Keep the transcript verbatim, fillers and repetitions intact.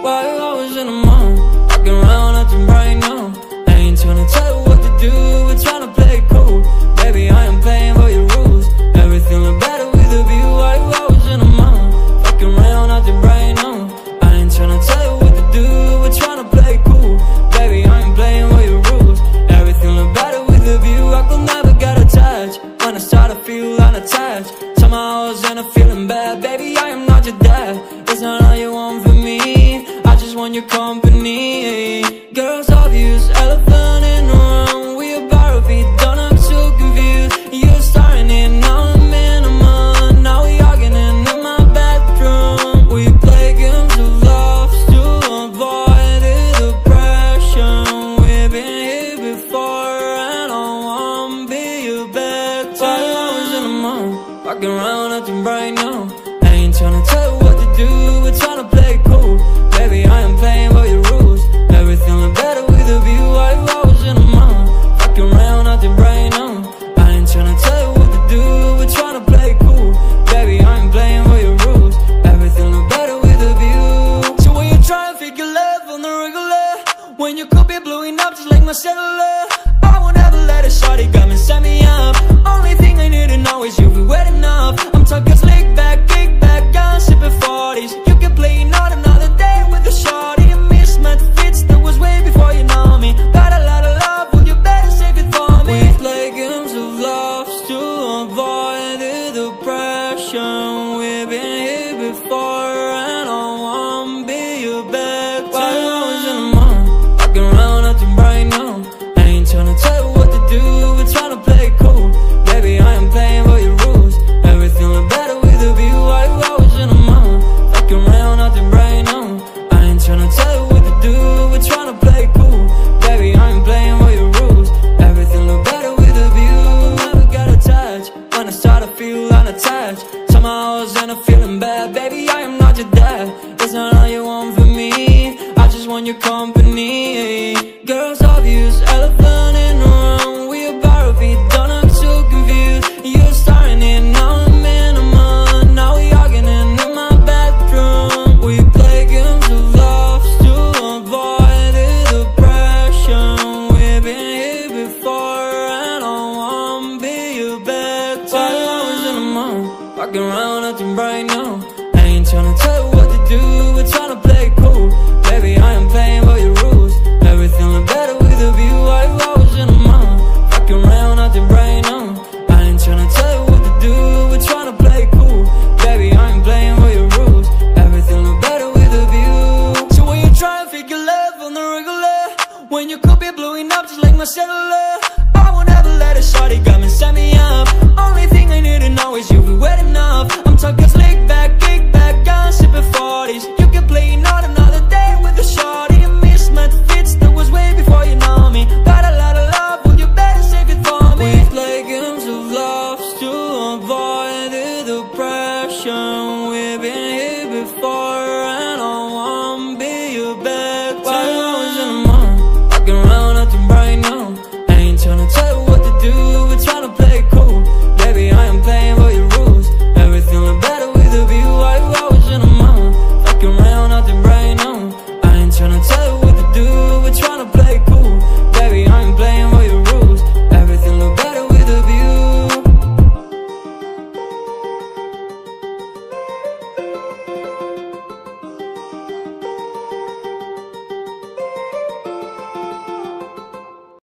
Why you always in the mood? Walking around acting right now. I ain't tryna tell you what to do, we're tryna play it cool. Baby, I am playing by your rules. Everything look better with a view. Why you always in the mood? Walking around acting right now. I ain't tryna tell you what to do, we're tryna play it cool. Baby, I am playing by your rules. Everything look better with a view. I could never get attached when I start to feel unattached. Somehow I was in a feeling bad. Baby, I am not your dad. It's not all you want from me, I just want your company. Girls obvious, elephant in the room. We about to be done, I'm so confused. You're starting it, now I'm in a mood. Now we arguing in my bedroom. We play games of love to avoid the depression. We've been here before and I wanna be your better. Why you always in the mood? Walking around acting right now. I ain't tryna tell you what to do, we're tryna play it cool. Baby, I am playing by your rules. Everything look better with a view. Why you always in the mood? Walking around acting right now. I ain't tryna tell you what to do, we're tryna play it cool. Baby, I am playing by your rules. Everything look better with a view. So when you try and figure love on the regular, when you could be blowing up just like my cellular, I won't ever let it short, it got me, set me up. Only thing I need to know is you be wet enough. I'm talking slick back, kick back, gun sipping forties. You can play not another day with a shorty. A mismatch fits that was way before you know me. Got a lot of love, well you better save it for me. We play games of love to avoid the depression. We've been here before and I wanna be your better. Why you always in the mood? Walking around acting right now. I ain't tryna tell you what to do, we're tryna play it cool. Baby, I am playing by your rules. Everything look better with a view. Why you always in the mood? Walking around acting right now. I ain't tryna tell you what to do, we're tryna play it cool. Baby, I am playing by your rules. Everything look better with a view. Never get attached when I start to feel unattached. Somehow I was in a feeling bad. Baby, I am not your dad. It's not all you want from me, I just want your company. Girls obvious, elephant in the room. We about to be done, I'm so confused. You're starting it, now I'm in a mood. Now we arguing in my bedroom. We play games of love to avoid the depression. We've been here before and I wanna be your better. Why you always in the mood? Walking around acting right now. I ain't tryna tell you what to do, we're tryna play it cool. Baby, I am playing by your rules. Everything look better with a view. Why you always in the mood? Walking around acting right now. I ain't tryna tell you what to do, we're tryna play it cool. Baby, I am playing by your rules. Everything look better with a view. So when you try and figure love on the regular, when you could be blowing up just like my cellular,